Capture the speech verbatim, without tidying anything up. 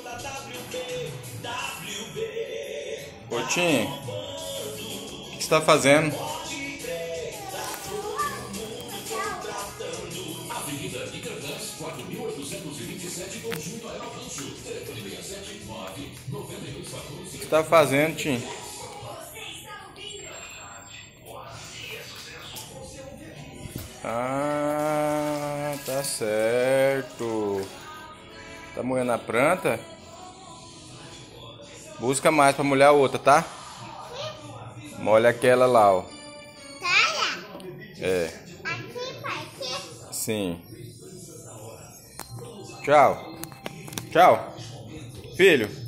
Ô Tim, o que você tá fazendo? O que você tá fazendo, Tim? Ah, tá certo. Tá moendo a planta? Busca mais pra molhar a outra, tá? Molha aquela lá, ó. É. Aqui, pai, aqui. Sim. Tchau. Tchau. Filho.